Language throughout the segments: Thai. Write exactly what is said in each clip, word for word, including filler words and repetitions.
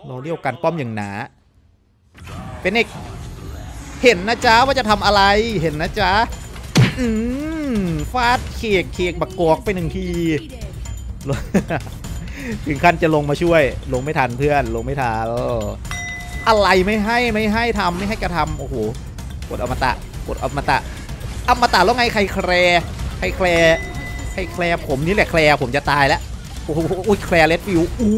เราเรียกกันป้อมอย่างหนาเป็นเอกเห็นนะจ๊ะว่าจะทำอะไรเห็นนะจ๊ะอืมฟาดเขกเขกบักกอกไปหนึ่งทีถึงขั้นจะลงมาช่วยลงไม่ทันเพื่อนลงไม่ทันอะไรไม่ให้ไม่ให้ทำไม่ให้กระทำโอ้โหกดอมตะกดอมตะอมตะแล้วไงใครแคร์ใครแคร์ใครแคร์ผมนี่แหละแคร์ผมจะตายแล้วโอ้โหอุ้ยแคร์เลดฟิวอู้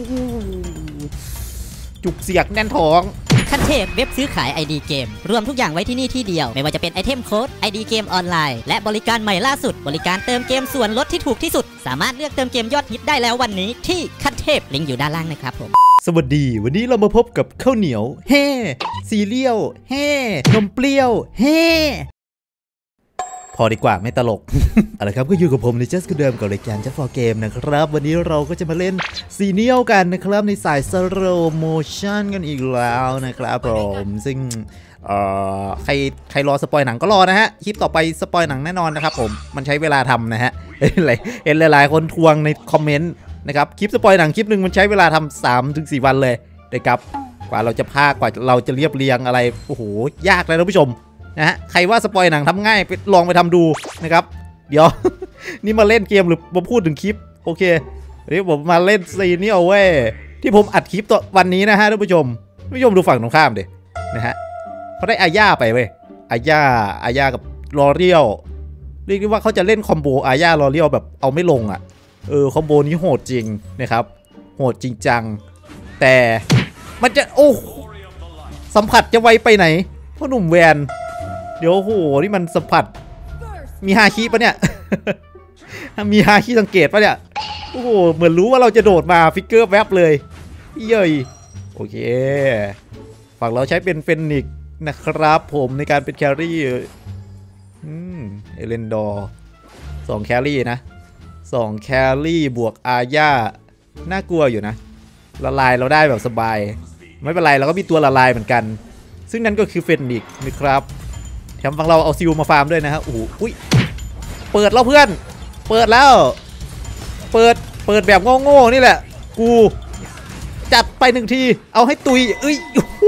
จุกเสียกแน่นท้องขั้นเทพเว็บซื้อขาย ไอ ดี เกมรวมทุกอย่างไว้ที่นี่ที่เดียวไม่ว่าจะเป็นไอเทมโค้ด ไอ ดี เกมออนไลน์และบริการใหม่ล่าสุดบริการเติมเกมส่วนลดที่ถูกที่สุดสามารถเลือกเติมเกมยอดฮิตได้แล้ววันนี้ที่ขั้นเทพลิงก์อยู่ด้านล่างนะครับผมสวัสดีวันนี้เรามาพบกับข้าวเหนียวเฮ่ซีเรียลเฮ่นมเปรี้ยวเฮ่พอดีกว่าไม่ตลก อะไรครับก็อยู่กับผมใน Just เดิมกับรายการ Just for Game นะครับวันนี้เราก็จะมาเล่นซีเนียลกันนะครับในสาย Slow Motion กันอีกแล้วนะครับผมซึ่งเอ่อใครใครรอสปอยหนังก็รอนะฮะคลิปต่อไปสปอยหนังแน่นอนนะครับผมมันใช้เวลาทำนะฮะเห็นหลายๆคนทวงในคอมเมนต์นะครับคลิปสปอยหนังคลิปหนึ่งมันใช้เวลาทำ สามถึงสี่ วันเลยนะครับกว่าเราจะพากกว่าเราจะเรียบเรียงอะไรโอ้โหยากเลยท่านผู้ชมนะฮะใครว่าสปอยหนังทำง่ายไปลองไปทำดูนะครับเดี๋ยว นี่มาเล่นเกมหรือมาพูดถึงคลิปโอเควันนี้ผมมาเล่นซีนี่เอาไว้ที่ผมอัดคลิปต่อวันนี้นะฮะท่านผู้ชมท่านผู้ชมดูฝั่งตรงข้ามดินะฮะเขาได้อาญาไปเว้ยอาญาอาญากับลอเรียลเรียกได้ว่าเขาจะเล่นคอมโบอาญาลอเรียลแบบเอาไม่ลงอ่ะเออคอมโบนี้โหดจริงนะครับโหดจริงจังแต่มันจะโอ้สัมผัสจะไวไปไหนพ่อหนุ่มแวนเดี๋ยวโหนี่มันสัมผัสมีฮาคิปะเนี่ยมีฮาคิสังเกตปะเนี่ยโอ้โหเหมือนรู้ว่าเราจะโดดมาฟิกเกอร์แวบเลยเย้ยโอเคฝั่งเราใช้เป็นเฟนิกนะครับผมในการเป็นแครี่อืมเอเลนดอร์สองแครี่นะสองแครี่บวกอาญาน่ากลัวอยู่นะละลายเราได้แบบสบายไม่เป็นไรเราก็มีตัวละลายเหมือนกันซึ่งนั่นก็คือเฟนิกนะครับแถมฝั่งเราเอาซิลมาฟาร์มด้วยนะฮะโอ้โหอุ้ยเปิดแล้วเพื่อนเปิดแล้วเปิดเปิดแบบโง่ๆนี่แหละกูจัดไปหนึ่งทีเอาให้ตุยเอ้ย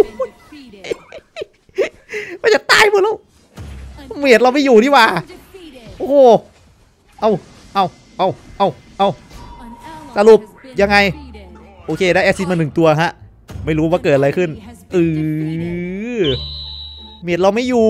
มันจะตายหมดแล้วเมียดเราไม่อยู่นี่ว่าโอ้โหเอาเอาเอาเอาเอาสรุปยังไงโอเคได้แอซิดมาหนึ่งตัวฮะไม่รู้ว่าเกิดอะไรขึ้นเออเมียดเราไม่อยู่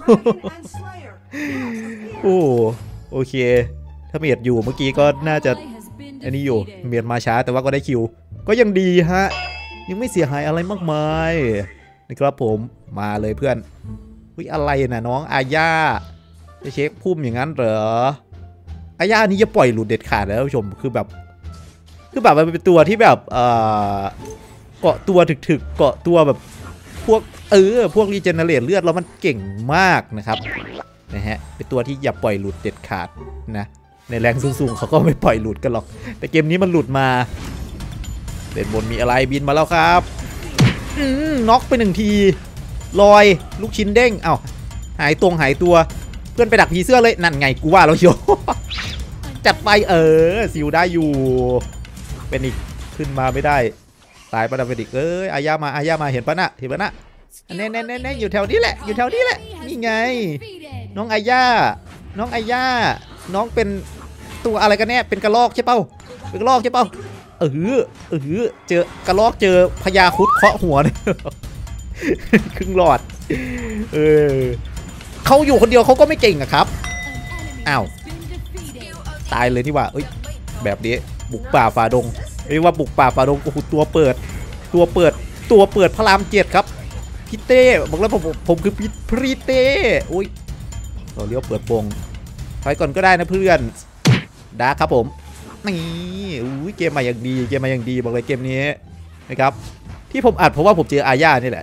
โอ้โอเคถ้าเมียดอยู่เมื่อกี้ก็น่าจะอันนี้อยู่เมียดมาช้าแต่ว่าก็ได้คิวก็ยังดีฮะยังไม่เสียหายอะไรมากมายนะครับผมมาเลยเพื่อนวิอะไรนะน้องอาญาจะเช็คพุ่มอย่างนั้นเหรออาญานี้จะปล่อยหลุดเด็ดขาดแล้วท่านผู้ชมคือแบบคือแบบมันเป็นตัวที่แบบเอ่อเกาะตัวถึกๆเกาะตัวแบบพวกเออพวกรีเจเนเรตเลือดแล้วมันเก่งมากนะครับนะฮะเป็นตัวที่อย่าปล่อยหลุดเด็ดขาดนะในแรงสูงๆเขาก็ไม่ปล่อยหลุดกันหรอกแต่เกมนี้มันหลุดมาเด่นบนมีอะไรบินมาแล้วครับอืมน็อกไปหนึ่งทีลอยลูกชิ้นเด้งเอ้าหายตรงหายตัวเพื่อนไปดักผีเสื้อเลยนั่นไงกูว่าเราโยจัดไปเออซิวได้อยู่เป็นอีกขึ้นมาไม่ได้ตายปะดับเป็นอีกเอ้ยอาญามาอาญามาเห็นปะนะเห็นปะนะแน่แน่แน่แน่อยู่แถวนี้แหละอยู่แถวนี้แหละนี่ไงน้องอาญาน้องอาญาน้องเป็นตัวอะไรกันแน่เป็นกระรอกใช่เป้าเป็นกระรอกใช่เป้าเออเออเจอกระรอกเจอพญาครุฑเคาะหัวเนี่ยครึ่งหลอดเออเขาอยู่คนเดียวเขาก็ไม่เก่งอะครับอ้าวตายเลยนี่ว่าเอ้ยแบบนี้บุกป่าฝ่าดงเรียกว่าบุกป่าฝ่าดงโอ้โหตัวเปิดตัวเปิดตัวเปิดพระรามเจ็ดครับพี่เต้บอกแล้วผมผมคือพี่พี่เต้อุ้ยเราเลี้ยวเปิดวงไปก่อนก็ได้นะเพื่อนดาร์คครับผมนี่อุ้ยเกมมาอย่างดีเกมมาอย่างดีบอกเลยเกมนี้นะครับที่ผมอัดเพราะว่าผมเจออาญานี่แหละ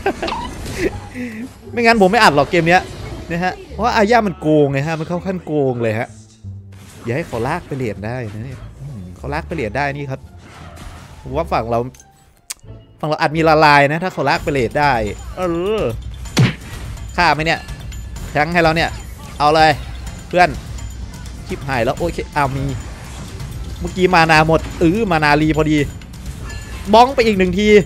ไม่งั้นผมไม่อัดหรอกเกมนี้นะฮะเพราะว่าอาญามันโกงไงฮะมันเข้าขั้นโกงเลยฮะอย่าให้เขาลากไปเหรียญได้นะเนี่ยเขาลากไปเหรียญได้นี่ครับผมว่าฝั่งเราฝั่งเราอาจมีละลายนะถ้าเขาลากไปเหรียญได้เออฆ่าไหมเนี่ยแทงให้เราเนี่ยเอาเลยเพื่อนชิบหายแล้วโอเคเอามีเมื่อกี้มานาหมดเออมานาลีพอดีบ้องไปอีกหนึ่งที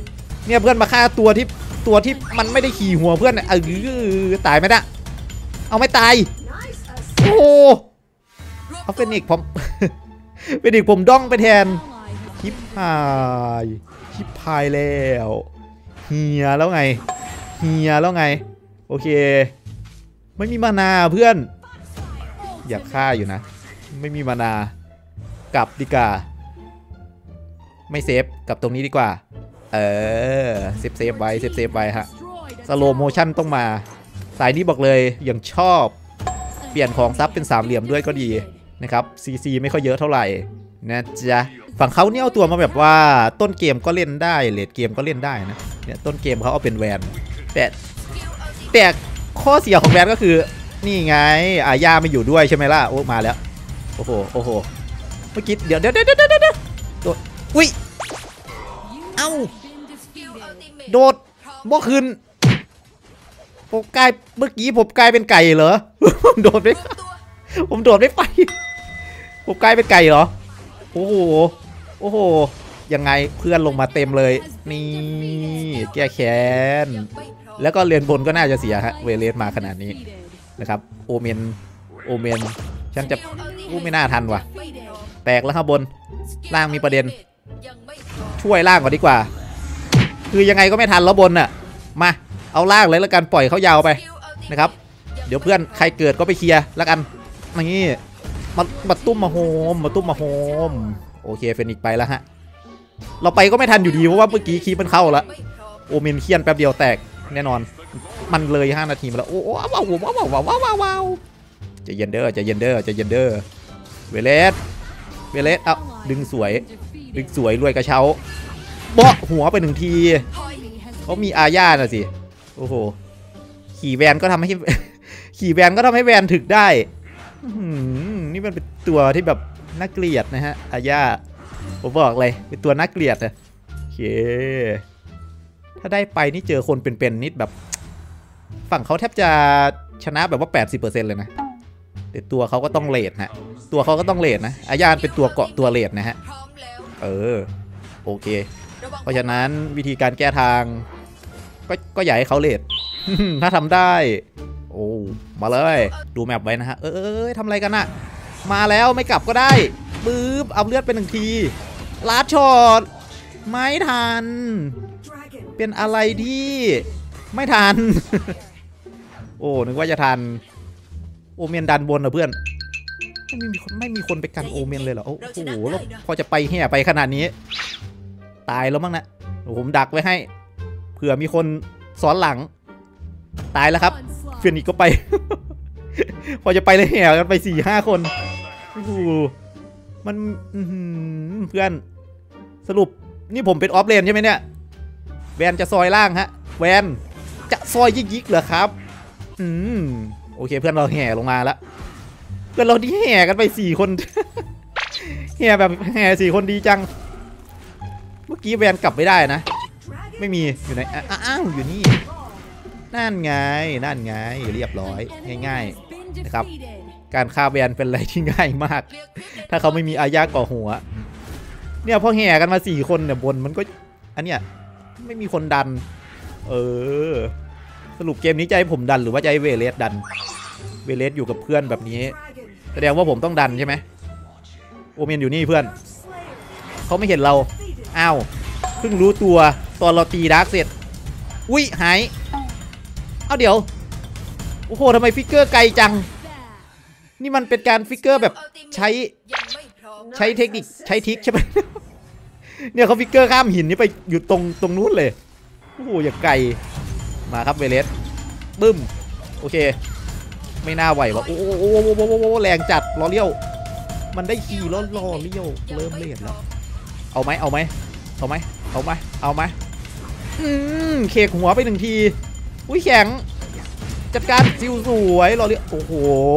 เนี่ยเพื่อนมาฆ่าตัวที่ตัวที่มันไม่ได้ขี่หัวเพื่อนเออตายไหมนะเอาไม่ตายโอ้เอาเฟนิกผมเฟนิกผมด้องไปแทนชิปหายชิปพายแล้วเฮียแล้วไงเฮียแล้วไงโอเคไม่มีมานาเพื่อนอยากฆ่าอยู่นะไม่มีมานากลับดีกว่าไม่เซฟกับตรงนี้ดีกว่าเออเซฟเซฟไว้เซฟเซฟไว้ฮะสโลโมชั่นต้องมาสายนี้บอกเลยยังชอบเปลี่ยนของซับเป็นสามเหลี่ยมด้วยก็ดีนะครับซีซีไม่ค่อยเยอะเท่าไหร่นะจ๊ะฝั่งเขาเนี่ยเอาตัวมาแบบว่าต้นเกมก็เล่นได้เลดเกมก็เล่นได้นะเนี่ยต้นเกมเขาเอาเป็นแวนแต่แต่ข้อเสียของแวนก็คือนี่ไงอาญาไม่อยู่ด้วยใช่ไหมล่ะโอ้มาแล้วโอ้โหโอ้โหเมื่อกี้เดี๋ยวเดี๋ยวเดี๋ยวเดี๋ยวเดี๋ยวโดดอุ้ยเอ้าโดดบ่ขึ้นผมกลายเมื่อกี้ผมกลายเป็นไก่เหรอผมโดดไม่ผมโดดไม่ไปผมกลายเป็นไก่เหรอโอ้โหโอ้โหยังไงเพื่อนลงมาเต็มเลยนี่แก้แค้นแล้วก็เรียนบนก็น่าจะเสียฮะเวเลสมาขนาดนี้นะครับโอเมนโอเมนฉันจะอู้ไม่น่าทันว่ะแตกแล้วข้างบนล่างมีประเด็นช่วยล่างก่อนดีกว่าคือยังไงก็ไม่ทันแล้วบนน่ะมาเอาล่างเลยแล้วกันปล่อยเขายาวไปนะครับเดี๋ยวเพื่อนใครเกิดก็ไปเคลียร์แล้วกันนี่มามาตุ้มมาโฮมมาตุ้มมาโฮมโอเคเฟนิกไปแล้วฮะเราไปก็ไม่ทันอยู่ดีเพราะว่าเมื่อกี้คีมันเข้าแล้วโอเมนเคียนแป๊บเดียวแตกแน่นอนมันเลยห้านาทีมาแล้วโอ้ว้าวว้าวว้าวว้าวว้าวว้าวจะเย็นเด้อจะเย็นเด้อจะเย็นเด้อเวเลสเวเลสเอ้าดึงสวยดึงสวยรวยกระเช้าเบาะหัวไปหนึ่งทีเขามีอาญาน่ะสิโอ้โหขี่แวนก็ทำให้ขี่แวนก็ทำให้แวนถึกได้นี่มันเป็นตัวที่แบบน่าเกลียดนะฮะอาญาผมบอกเลยเป็นตัวน่าเกลียดนะโอเคถ้าได้ไปนี่เจอคนเป็นๆนิดแบบฝั่งเขาแทบจะชนะแบบว่า แปดสิบเปอร์เซ็นต์ เลยนะแต่ตัวเขาก็ต้องเลทนะตัวเขาก็ต้องเลทนะอาญาเป็นตัวเกาะตัวเลทนะฮะเออโอเคเพราะฉะนั้นวิธีการแก้ทางก็ก็อย่าให้เขาเลท ถ้าทำได้โอ้มาเลยดูแมปไว้นะฮะเออทำอะไรกันน่ะมาแล้วไม่กลับก็ได้ปื๊บเอาเลือดเป็นหนึ่งทีลาดช็อตไม่ทันเป็นอะไรที่ไม่ทัน โอ้นึกว่าจะทันโอเมนดันบนเหรอเพื่อนไม่มีคนไม่มีคนไปกันโอเมนเลยเหรอโอ้โหแล้วพอจะไปแห่ไปขนาดนี้ตายแล้วมั้งนะผมดักไว้ให้เผื่อมีคนซ้อนหลังตายแล้วครับเฟียนอีกก็ไป พอจะไปเลยแห่กันไปสี่ห้าคนโอ้โหมันเพื่อนสรุปนี่ผมเป็นออฟเลนใช่ไหมเนี่ยแวนจะซอยล่างฮะแวนจะซอยยิกๆเหรอครับอืมโอเคเพื่อนเราแห่ลงมาแล้วเพื่อนเราที่แห่กันไปสี่คน แห่แบบแห่สี่คนดีจังเมื่อกี้แวนกลับไม่ได้นะไม่มีอยู่ไหนอ้าวอยู่นี่นั่นไงนั่นไงเรียบร้อยง่ายๆนะครับการฆ่าแวนเป็นอะไรที่ง่ายมากถ้าเขาไม่มีอาญาก่อหัวเนี่ยพอแห่กันมาสี่คนเนี่ยบนมันก็อันเนี้ยไม่มีคนดันเออสรุปเกมนี้จะให้ผมดันหรือว่าจะให้เวเลสดันเวเลสอยู่กับเพื่อนแบบนี้แสดงว่าผมต้องดันใช่ไหมโอเมนอยู่นี่เพื่อนเขาไม่เห็นเราอ้าวเพิ่งรู้ตัวตอนเราตีดาร์กเสร็จอุ้ยหายเอาเดี๋ยวโอ้โหทำไมฟิกเกอร์ไกลจังนี่มันเป็นการฟิกเกอร์แบบใช้ใช้เทคนิคใช้ทิกใช่ไหม เนี่ยเขาฟิกเกอร์ข้ามหินนี่ไปอยู่ตรงตรงนู้นเลยโอ้โหอย่างไกลมาครับเวเลสบึ้มโอเคไม่น่าไหววะโอ้โหโอ้โหโอ้โหแรงจัดล้อเลี้ยวมันได้ขี่ล้อล้อเลี้ยวเริ่มเล่นแล้วเอาไหมเอาไหมเอาไหมเอาไหมเอาไหมอืมเคกหัวไปหนึ่งทีอุ้ยแข็งจัดการซิวสวยล้อเลี้ยวโอ้โห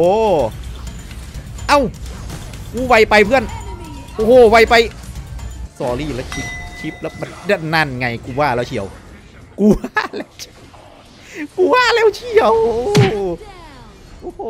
เอ้ากูไวไปเพื่อนโอ้โหไวไปสอรี่แล้วชิปชิปแล้วมันนั่นไงกูว่าแล้วเฉียวกูว่าแล้วกูว่าแล้วเฉียวโอ้โห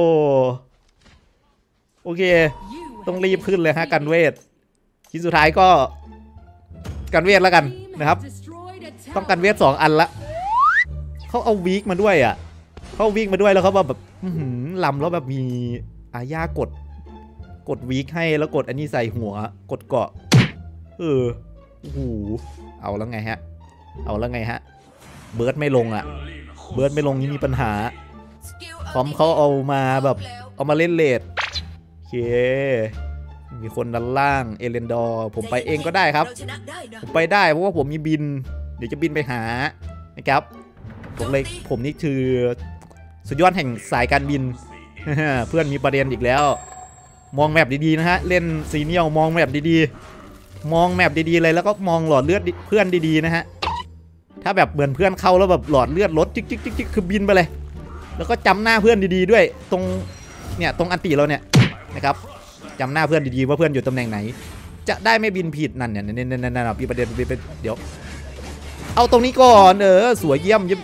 โอเคต้องรีบขึ้นเลยฮะกันเวทชิ้นสุดท้ายก็กันเวทแล้วกันนะครับต้องกันเวฟสองอันละเขาเอาวีคมาด้วยอ่ะเขาวีคมาด้วยแล้วเขาแบบลำแล้วแบบมีอาญากดกดวีคให้แล้วกดอันนี้ใส่หัวกดเกาะเออโอ้โหเอาแล้วไงฮะเอาแล้วไงฮะเบิร์ดไม่ลงอ่ะเบิร์ดไม่ลงนี่มีปัญหาพร้อมเขาเอามาแบบเอามาเล่นเลดโอเคมีคนด้านล่างเอเลนดอร์ผมไปเองก็ได้ครับผมไปได้เพราะว่าผมมีบินเดี๋ยวจะบินไปหานะครับผมเลยผมนี่คือสุดยอดแห่งสายการบิน เพื่อนมีประเด็นอีกแล้วมองแมปดีๆนะฮะเล่นซีเนียลมองแมปดีๆมองแมปดีๆเลยแล้วก็มองหลอดเลือดเพื่อนดีๆนะฮะถ้าแบบเหมือนเพื่อนเข้าแล้วแบบหลอดเลือดลดจิ๊กจิ๊กจิ๊กจิ๊กคือบินไปเลยแล้วก็จำหน้าเพื่อนดีๆด้วยตรงเนี่ยตรงอันตีเราเนี่ยนะครับจำหน้าเพื่อนดีๆว่าเพื่อนอยู่ตำแหน่งไหนจะได้ไม่บินผิดนั่นเนี่ยนั่นนั่นนั่นมีประเด็นมีประเด็นเดี๋ยวเอาตรงนี้ก่อนเออสวยเยี่ยมเยี่ยม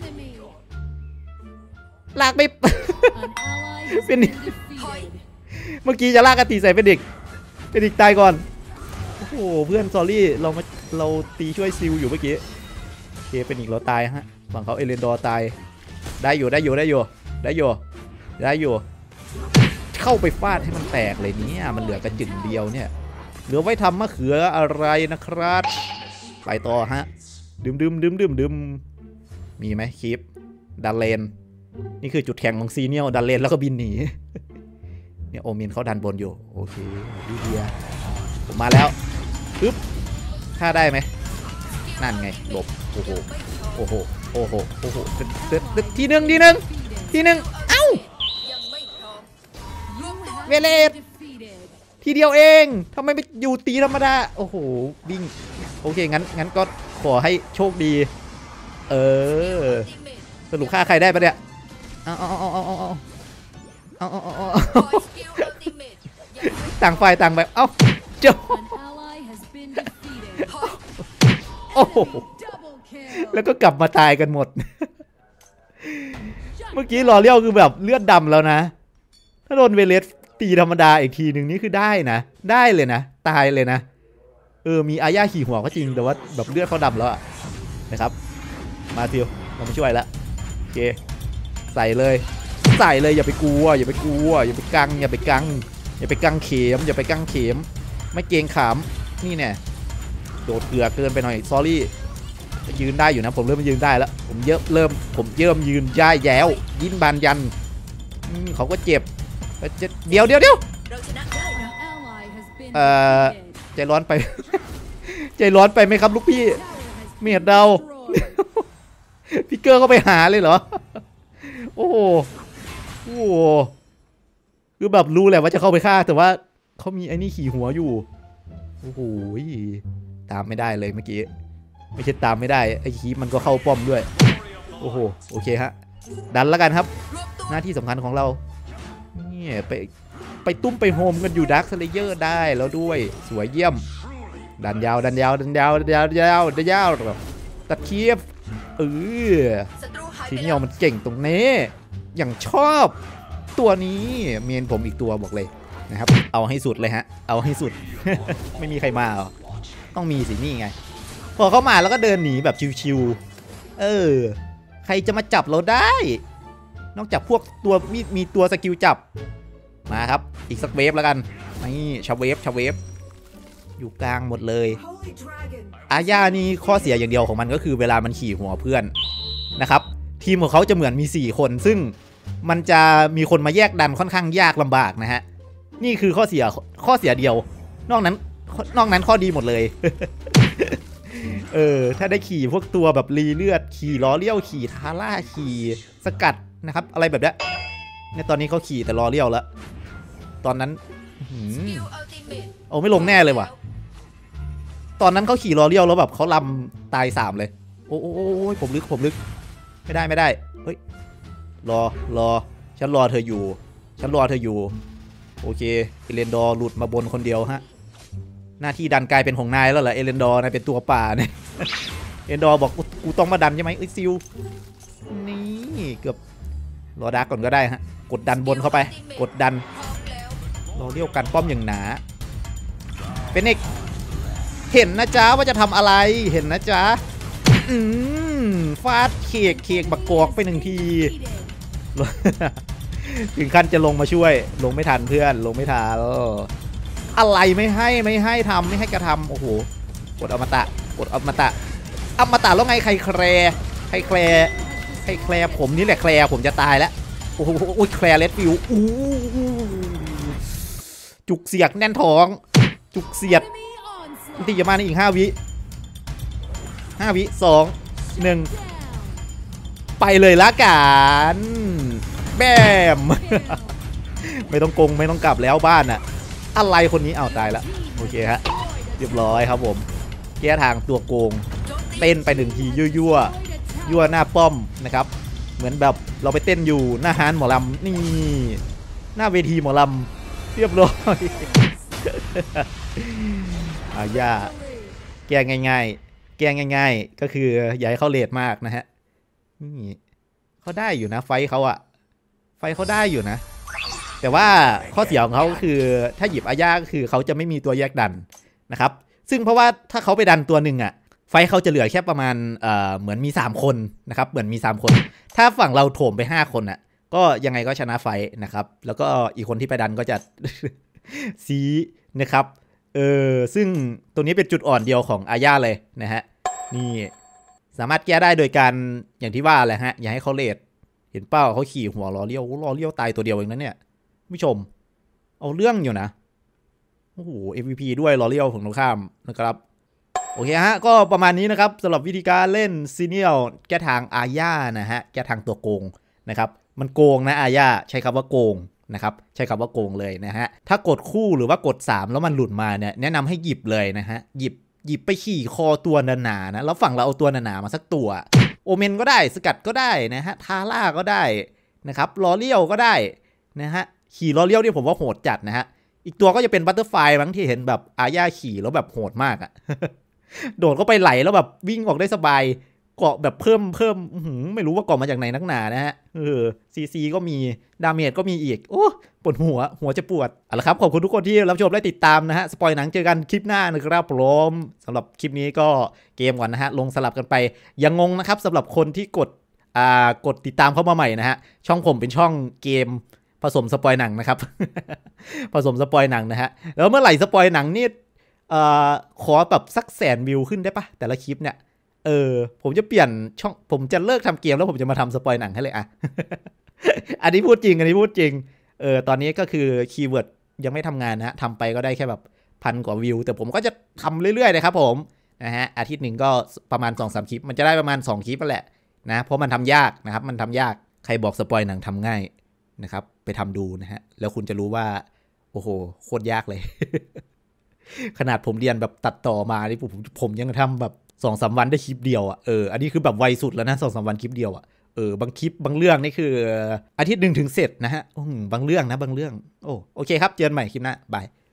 ลากไม่ เป็นเมื่อกี้จะลากกระตีใส่เป็นเด็กเป็นเด็กตายก่อนโอ้โหเพื่อนซอรี่เรามาเราตีช่วยซิลอยู่เมื่อกี้โอเคเป็นอีกเราตายฮะฝั่งเขาเอเลนดอร์ตายได้อยู่ได้อยู่ได้อยู่ได้อยู่ได้อยู่เข้าไปฟาดให้มันแตกเลยเนี่ยมันเหลือกระจึงเดียวเนี่ยเหลือไว้ทำมะเขืออะไรนะครับไปต่อฮะดื่มดื่มดื่มดื่มดื่มมีไหมคลิปดันเลนนี่คือจุดแข็งของซีเนียลดันเลนแล้วก็บินหนีเนี่ยโอมินเขาดันบนอยู่โอเคดีเดียผมมาแล้วปึ๊บฆ่าได้ไหมนั่นไงหลบโอ้โหโอ้โหโอ้โหโอ้โหตึ๊ดทีหนึ่งทีหนึ่งทีหนึ่งเอ้าเวเลสทีเดียวเองทำไมไม่อยู่ตีธรรมดาโอ้โหวิ่งโอเคงั้นงั้นก็ขอให้โชคดีเออสรุปฆ่าใครได้ปะเนี่ยเอาเอาเอาเอาเอาเอาเอาเอาเอาต่างฝ่ายต่างแบบเอ้าเจ้าโอ้โหแล้วก็กลับมาตายกันหมดเมื่อกี้ลอเลี้ยวคือแบบเลือดดำแล้วนะถ้าโดนเวเลสตีธรรมดาอีกทีหนึ่งนี่คือได้นะได้เลยนะตายเลยนะเออมีอาญาขี่หัวก็จริงแต่ว่าแบบเลือดเขาดำแล้วนะครับมาทิวเรามาช่วยละโอเคใส่เลยใส่เลยอย่าไปกลัวอย่าไปกลัวอย่าไปกังอย่าไปกังอย่าไปกังเข็มอย่าไปกังเข็มไม่เกรงขามนี่เนี่ยโดดเกลือเกินไปหน่อยซอรี่ยืนได้อยู่นะผมเริ่มยืนได้แล้วผมเยอะเริ่มผมเริ่มยืนย่ายแย้วยิ้นบานยันเขาก็เจ็บเดี๋ยวเดี๋ยวเดี๋ยวเอ่อใจร้อนไปใจร้อนไปไหมครับลูกพี่เมียดเดาพี่เกอร์ก็ไปหาเลยเหรอโอ้โหโอ้โหคือแบบรู้แหละว่าจะเข้าไปฆ่าแต่ว่าเขามีไอ้นี่ขี่หัวอยู่โอ้โหตามไม่ได้เลยเมื่อกี้ไม่ใช่ตามไม่ได้ไอ้ขี่มันก็เข้าป้อมด้วยโอ้โหโอเคฮะดันแล้วกันครับหน้าที่สำคัญของเราเนี่ยไปไปตุ้มไปโฮมกันอยู่ดาร์คสเลเยอร์ได้แล้วด้วยสวยเยี่ยมดันยาวดันยาวดันยาวดันยาวดันยาวดันยาวแบบตัดเคียบเออทีนี้มันเก่งตรงนี้อย่างชอบตัวนี้เมนผมอีกตัวบอกเลยนะครับเอาให้สุดเลยฮะเอาให้สุด ไม่มีใครมาหรอต้องมีสินี่ไงพอเข้ามาแล้วก็เดินหนีแบบชิวๆเออใครจะมาจับเราได้นอกจากพวกตัวมีมีตัวสกิลจับมาครับอีกสักเวฟแล้วกันนี่ชาเวฟชาเวฟอยู่กลางหมดเลยอาญานี่ข้อเสียอย่างเดียวของมันก็คือเวลามันขี่หัวเพื่อนนะครับทีมของเขาจะเหมือนมีสี่คนซึ่งมันจะมีคนมาแยกดันค่อนข้างยากลำบากนะฮะนี่คือข้อเสียข้อเสียเดียวนอกนั้นนอกนั้นข้อดีหมดเลย เออถ้าได้ขี่พวกตัวแบบรีเลือดขี่ล้อเลี้ยวขี่ทาร่าขี่สกัดนะครับอะไรแบบนี้ในตอนนี้เขาขี่แต่ล้อเลี้ยวแล้วตอนนั้นโอ้ไม่ลงแน่เลยว่ะตอนนั้นเขาขี่ล้อเลี้ยวแล้วแบบเขาลำตายสามเลยโอ้โอ้ผมลึกผมลึกไม่ได้ไม่ได้เฮ้ยรอรอฉันรอเธออยู่ฉันรอเธออยู่โอเคเอเลนดอร์หลุดมาบนคนเดียวฮะหน้าที่ดันกลายเป็นของนายแล้วเหรอเอเลนดอร์นายเป็นตัวป่าเนี่ยเอเลนดอร์บอกกูต้องมาดันใช่ไหมเอ้ยซิลนี่เกือบรอดาร์กก่อนก็ได้ฮะกดดันบนเข้าไปกดดันรอเลี้ยวกันป้อมอย่างหนาเป็นเอกเห็นนะจ๊ะว่าจะทำอะไรเห็นนะจ๊ะอืมฟาดเคกเคกบักกอกไปหนึ่งที ถึงขั้นจะลงมาช่วยลงไม่ทันเพื่อนลงไม่ทันอะไรไม่ให้ไม่ให้ทำไม่ให้กระทำโอ้โหกดอมตะกดอมตะอมตะแล้วไงใครแคร์ใครแคร์ใครแคร์ผมนี่แหละแคร์ผมจะตายแล้วโอ้โหแคร์เลดฟิวอู้จุกเสียกแน่นท้องจุกเสียดตีจะมาในอีกห้าวิห้าวิสองหนึ่งไปเลยละกันแบม ไม่ต้องกงไม่ต้องกลับแล้วบ้านอะอะไรคนนี้เอาตายแล้วโอเคฮะเรียบร้อยครับผมแก้ทางตัวโกงเต้นไปหนึ่งทียั่วยั่วยั่วหน้าป้อมนะครับเหมือนแบบเราไปเต้นอยู่หน้าฮานหมอลำนี่หน้าเวทีหมอลำเรียบร้อยอาญาแก้ง่ายๆแก้ง่ายๆก็คืออย่าให้เขาเลทมากนะฮะนี่เขาได้อยู่นะไฟเขาอะไฟเขาได้อยู่นะแต่ว่าข้อเสียของเขาคือถ้าหยิบอาญาก็คือเขาจะไม่มีตัวแยกดันนะครับซึ่งเพราะว่าถ้าเขาไปดันตัวหนึ่งอะไฟเขาจะเหลือแค่ประมาณเอ่อเหมือนมีสามคนนะครับเหมือนมีสามคนถ้าฝั่งเราโถมไปห้าคนอะก็ยังไงก็ชนะไฟนะครับแล้วก็อีกคนที่ไปดันก็จะ ซีนะครับเออซึ่งตรงนี้เป็นจุดอ่อนเดียวของอาญาเลยนะฮะนี่สามารถแก้ได้โดยการอย่างที่ว่าแหละฮะอย่าให้เขาเลทเห็นเป้าเขาขี่หัวล้อเลี้ยวล้อเลี้ยวตายตัวเดียวเองนะเนี่ยผู้ชมเอาเรื่องอยู่นะโอ้โห เอ็ม วี พี ด้วยล้อเลี้ยวของตรงข้ามนะครับโอเคฮะก็ประมาณนี้นะครับสำหรับวิธีการเล่นซีเนียลแก้ทางอาญานะฮะแก้ทางตัวโกงนะครับมันโกงนะอาญาใช้คำว่าโกงนะครับใช้คำว่าโกงเลยนะฮะถ้ากดคู่หรือว่ากดสามแล้วมันหลุดมาเนี่ยแนะนำให้หยิบเลยนะฮะหยิบหยิบไปขี่คอตัวหนาๆนะแล้วฝั่งเราเอาตัวหนาๆมาสักตัวโอเมนก็ได้สกัดก็ได้นะฮะทาร่าก็ได้นะครับล้อเลี้ยวก็ได้นะฮะขี่ล้อเลี้ยวที่ผมว่าโหดจัดนะฮะอีกตัวก็จะเป็นบัตเตอร์ไฟบางที่เห็นแบบอาญาขี่แล้วแบบโหดมากอะ โดดเข้าไปไหลแล้วแบบวิ่งออกได้สบายเกาะแบบเพิ่มเพิ่มไม่รู้ว่าเกาะมาจากไหนนักหนานะฮะเออซีซีก็มีดาเมจก็มีอีกโอ้ปวดหัวหัวจะปวดเอาละครับขอบคุณทุกคนที่รับชมและติดตามนะฮะสปอยหนังเจอกันคลิปหน้านะครับผมสำหรับคลิปนี้ก็เกมก่อนนะฮะลงสลับกันไปยังงงนะครับสำหรับคนที่กดอ่ากดติดตามเข้ามาใหม่นะฮะช่องผมเป็นช่องเกมผสมสปอยหนังนะครับ ผสมสปอยหนังนะฮะแล้วเมื่อไหร่สปอยหนังนี่เอ่อขอแบบสักแสนวิวขึ้นได้ปะแต่ละคลิปเนี่ยเออผมจะเปลี่ยนช่องผมจะเลิกทำเกมแล้วผมจะมาทำสปอยหนังให้เลยอะ อันนี้พูดจริงอันนี้พูดจริงเออตอนนี้ก็คือคีย์เวิร์ดยังไม่ทำงานนะฮะทำไปก็ได้แค่แบบพันกว่าวิวแต่ผมก็จะทำเรื่อยๆนะครับผมนะฮะอาทิตย์หนึ่งก็ประมาณ สองสาม คลิปมันจะได้ประมาณสองคลิปนั่นแหละนะเพราะมันทำยากนะครับมันทำยากใครบอกสปอยหนังทำง่ายนะครับไปทำดูนะฮะแล้วคุณจะรู้ว่าโอ้โหโคตรยากเลย ขนาดผมเรียนแบบตัดต่อมาที่ผมผมยังทำแบบสองสามวันได้คลิปเดียวอ่ะเอออันนี้คือแบบไวสุดแล้วนะสองสามวันคลิปเดียวอ่ะเออบางคลิปบางเรื่องนี่คืออาทิตย์หนึ่งถึงเสร็จนะฮะบางเรื่องนะบางเรื่องโอ้โอเคครับเจอกันใหม่คลิปหน้าบาย